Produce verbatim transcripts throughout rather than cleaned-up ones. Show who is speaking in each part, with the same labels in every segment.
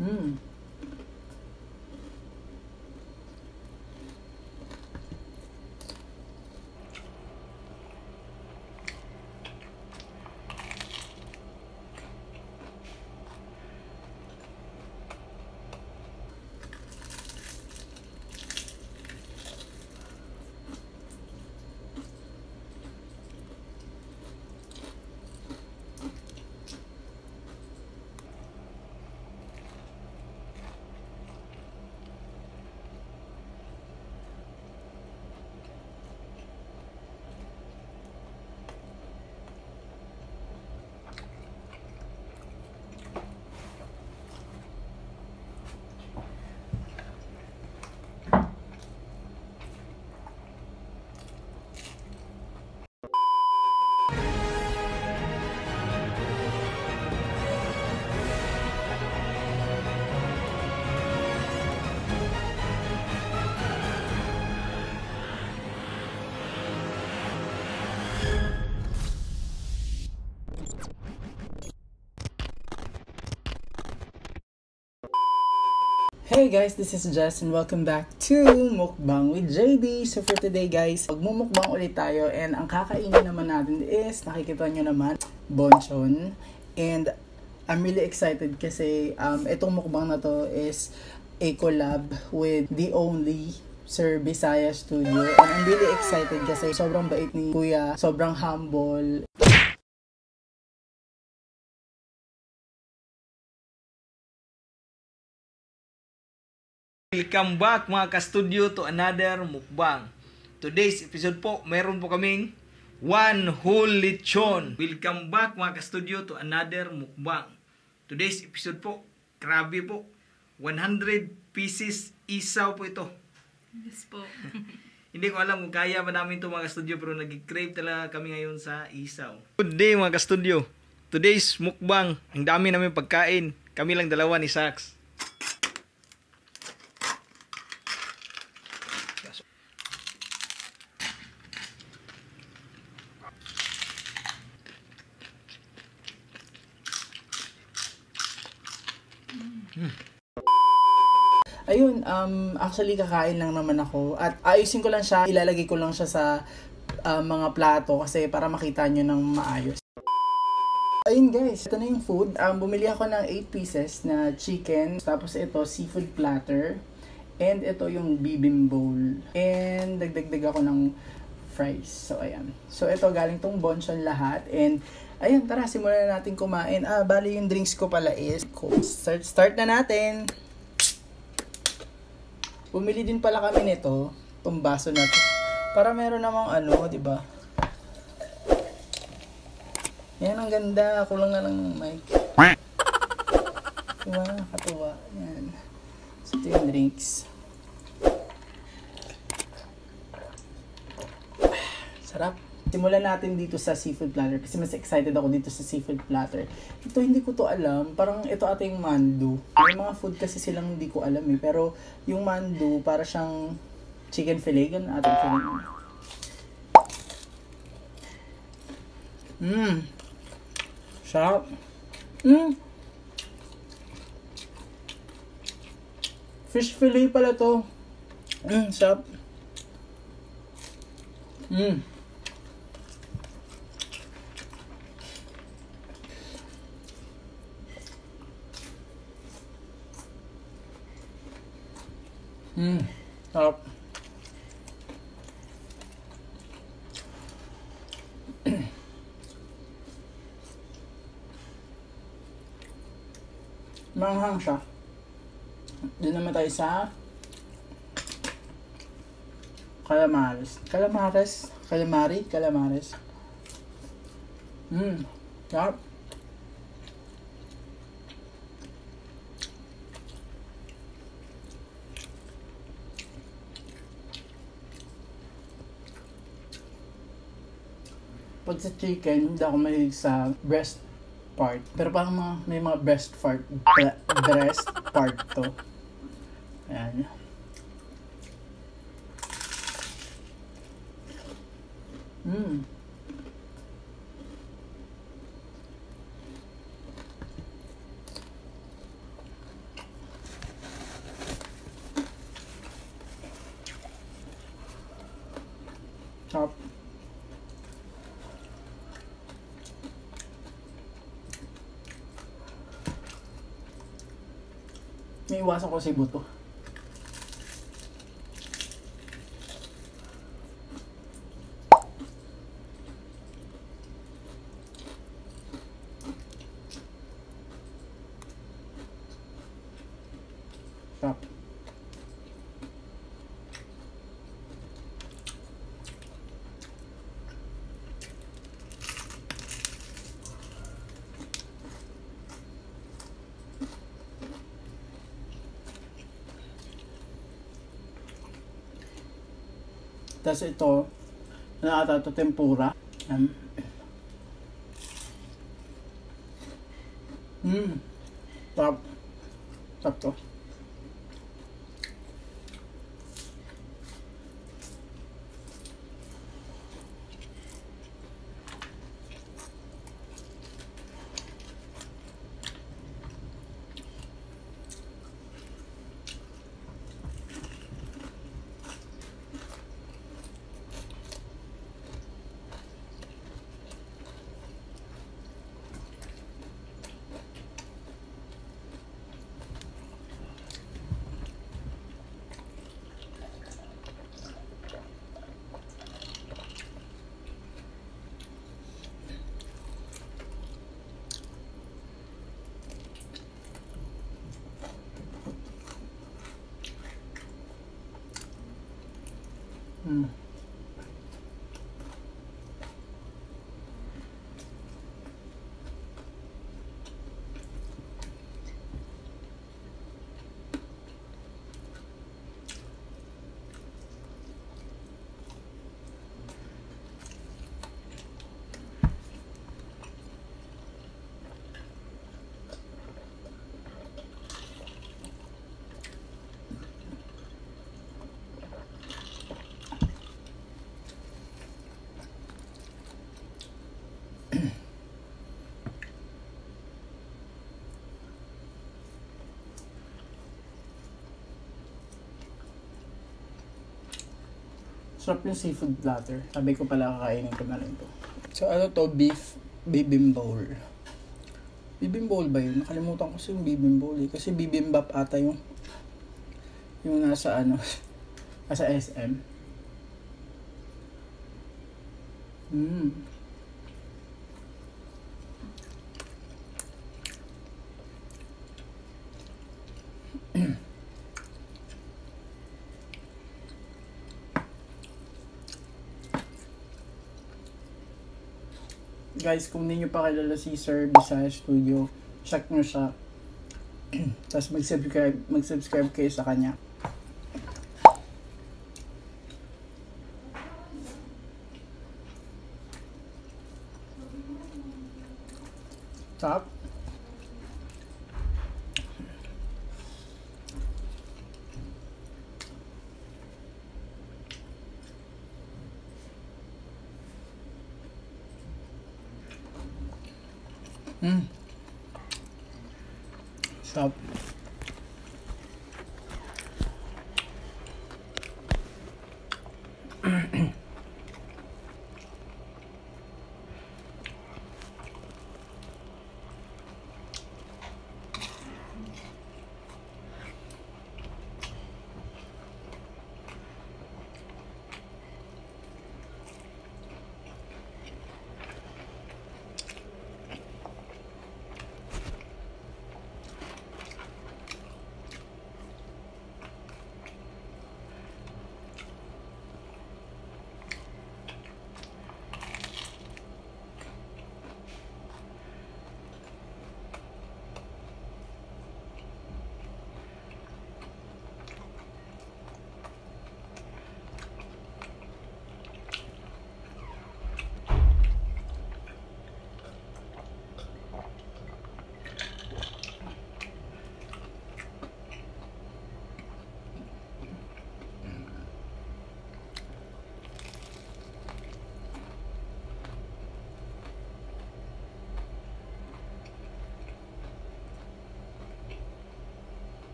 Speaker 1: Mm. Hey guys, this is Jess and welcome back to Mukbang with J D. So for today guys, magmumukbang ulit tayo and ang kakainin naman natin is, nakikita nyo naman, bonchon. And I'm really excited kasi um, itong mukbang na to is a collab with the only Sir Bisaya Studio. And I'm really excited kasi sobrang bait ni Kuya, sobrang humble.
Speaker 2: Welcome back mga ka-studio to another mukbang. Today's episode po, meron po kaming one whole lechon. Welcome back mga ka-studio to another mukbang. Today's episode po, grabe po, one hundred pieces isaw po ito.
Speaker 3: Yes po.
Speaker 2: Hindi ko alam kung kaya pa namin ito mga ka-studio, pero nag-crave talaga kami ngayon sa isaw. Good day mga ka-studio. Today's mukbang, ang dami namin pagkain. Kami lang dalawa ni Sax.
Speaker 1: Ayun, um, actually kakain lang naman ako at ayusin ko lang siya, ilalagay ko lang siya sa uh, mga plato kasi para makita nyo ng maayos. Ayun guys, ito na yung food. Um, bumili ako ng eight pieces na chicken, tapos ito seafood platter, and ito yung bibim bowl. And dagdagdag ako ng fries. So ayan. So ito galing tong bonchon lahat and ayun, tara simulan na natin kumain. Ah, bali yung drinks ko pala is Coke. Start, start na natin. Bumili din pala kami nito, itong baso na to. Para meron namang ano, di ba? Yan, ang ganda. Kulang na lang ng mic. Diba? Katuwa. Yan. So, ito yung drinks. Sarap. Simulan natin dito sa seafood platter kasi mas excited ako dito sa seafood platter. Ito hindi ko to alam, parang ito ata yung mandu. May mga food kasi silang hindi ko alam eh, pero yung mandu para siyang chicken fillet, ganun ating feeling. Mmm. Sarap. Mmm. Fish fillet pala to. Mmm, sarap. Mmm. Hmm, sarap. Manghang siya. Doon naman tayo sa calamares. Calamares? Calamari? Calamares. Hmm, sarap. Pag sa chicken, hindi ako mahilig sa breast part. Pero parang mga, may mga breast part, bre, breast part to. Ayan. Mmm. May iwasan ko si buto. Stop. Tapos ito, nakata ito tempura. Um, mm. Top. Top to. Mm. Sarap yung seafood platter. Sabi ko pala kakainin ko na rin to. So ano to? Beef bibimbol. Bibimbol ba yun? Nakalimutan ko kasi yung bibimbol eh. Kasi bibimbap ata yung yung nasa ano nasa S M. Mm. Guys, kung hindi nyo pa kilala si Sir Bisaya Studio, check nyo siya. Tapos mag-subscribe, mag-subscribe kayo sa kanya. Top. Mm. Stop.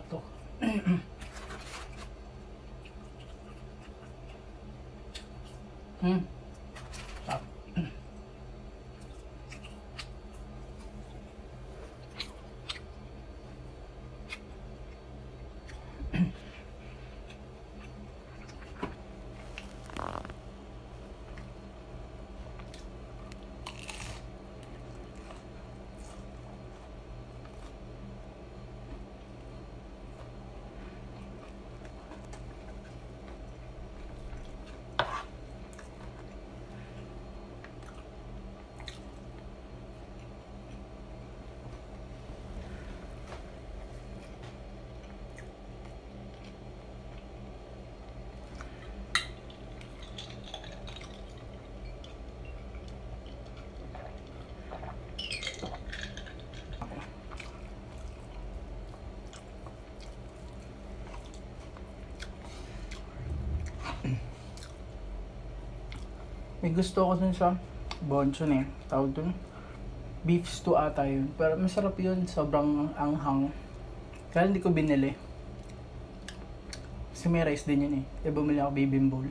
Speaker 1: to. Hmm. Sarap. May gusto ko dun sa bonchon eh. Tawag dun. Beef stew ata yun. Pero masarap yun. Sobrang anghang. Kaya hindi ko binili. Kasi may rice din yun eh. Kaya bumili ako bibimbol.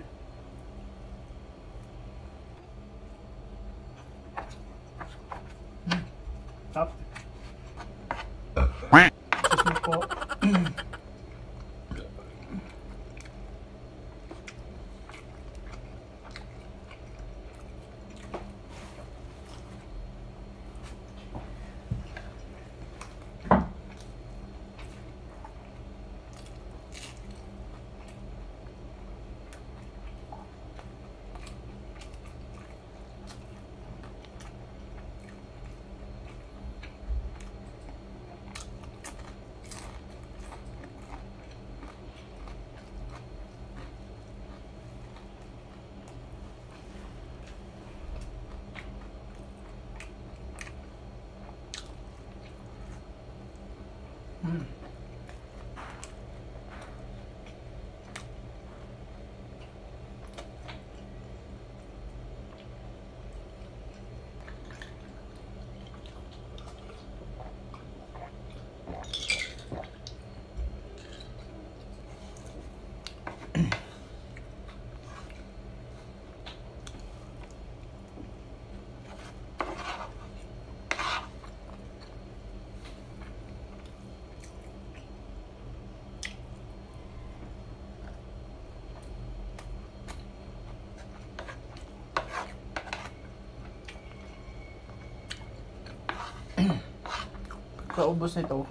Speaker 1: Hmm. Tap. Excuse me po. Hmm. Kaubos nito.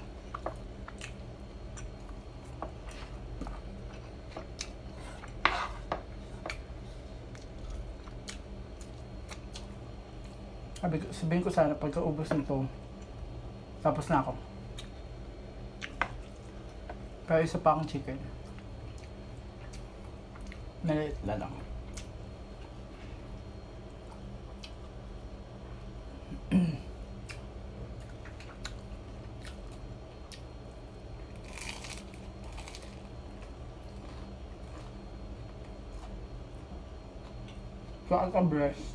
Speaker 1: Sabi, sabihin ko sana pagkaubos nito, tapos na ako. Pero isa pa akong chicken. Maliit na lang. Saan ka breast?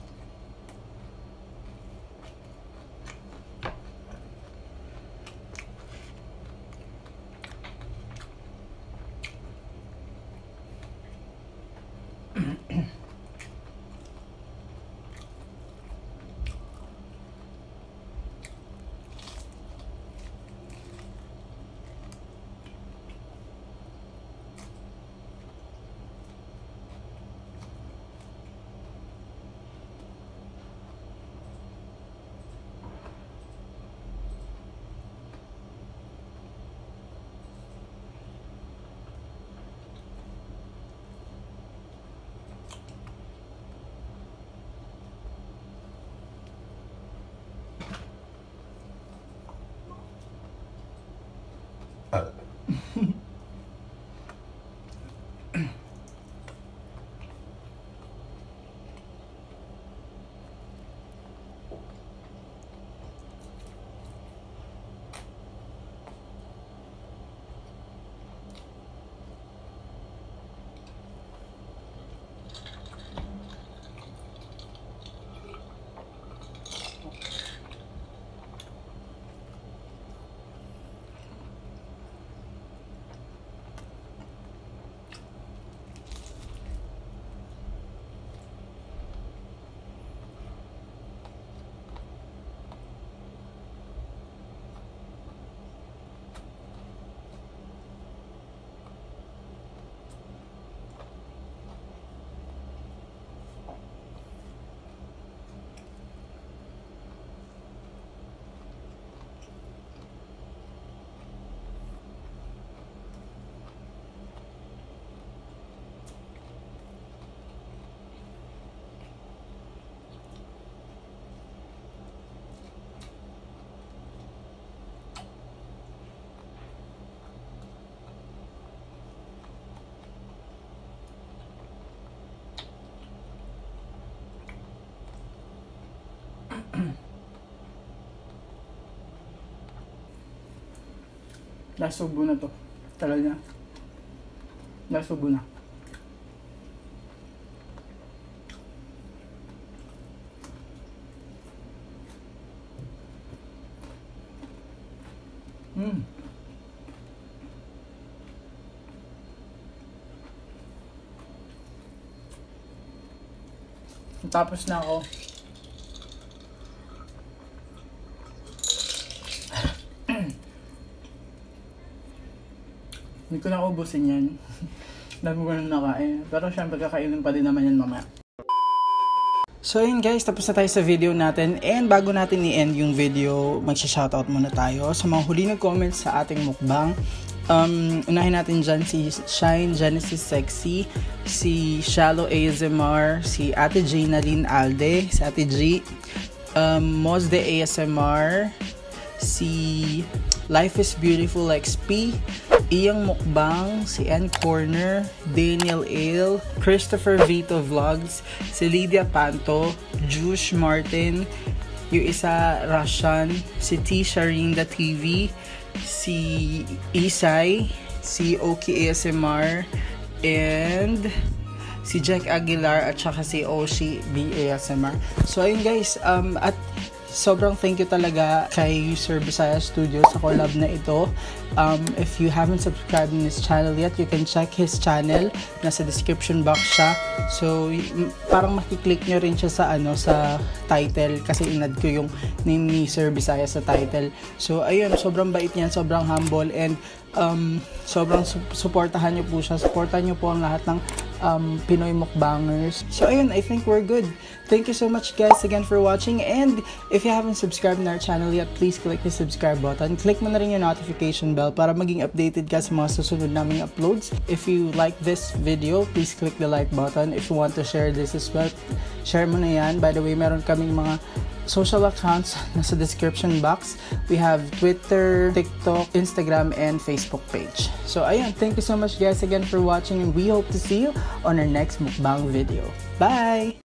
Speaker 1: Nasubo na to. Talaga. Nasubo na. Mm. Tapos na ako. Hindi ko na ubusin yan. Dami ko na nakain. Pero syempre kakainin pa din naman yan mamaya. So yun guys, tapos na tayo sa video natin. And bago natin i-end yung video, magsha-shoutout muna tayo sa mga huli nag-comments sa ating mukbang. Um, unahin natin dyan si Shine Genesis Sexy, si Shallow A S M R, si Ate Jaynalyn Alde, si Ate G, um, Mosde A S M R, si Life is Beautiful X P, Iyang Mukbang, si N Corner, Daniel Ale, Christopher Vito Vlogs, si Lydia Panto, Jush Martin, yung isa Russian, si T Sharinda T V, si Isay, si Oki A S M R, and si Jack Aguilar at saka si Oshi B A S M R. So ayun guys, um, at sobrang thank you talaga kay Sir Bisaya Studio sa collab na ito. Um, if you haven't subscribed in his channel yet, you can check his channel. Nasa description box siya. So, parang makiklik nyo rin siya sa, ano, sa title kasi inad ko yung name ni Sir Bisaya sa title. So, ayun, sobrang bait niyan, sobrang humble, and um, sobrang su- supportahan nyo po siya. Supportahan nyo po ang lahat ng um, Pinoy mukbangers. So, ayun, I think we're good. Thank you so much guys again for watching, and if you haven't subscribed in our channel yet, please click the subscribe button. Click mo na rin yung notification bell para maging updated ka sa mga susunod naming uploads. If you like this video, please click the like button. If you want to share this as well, share mo na yan. By the way, meron kaming mga social accounts nasa description box. We have Twitter, TikTok, Instagram, and Facebook page. So ayun, thank you so much guys again for watching, and we hope to see you on our next mukbang video. Bye!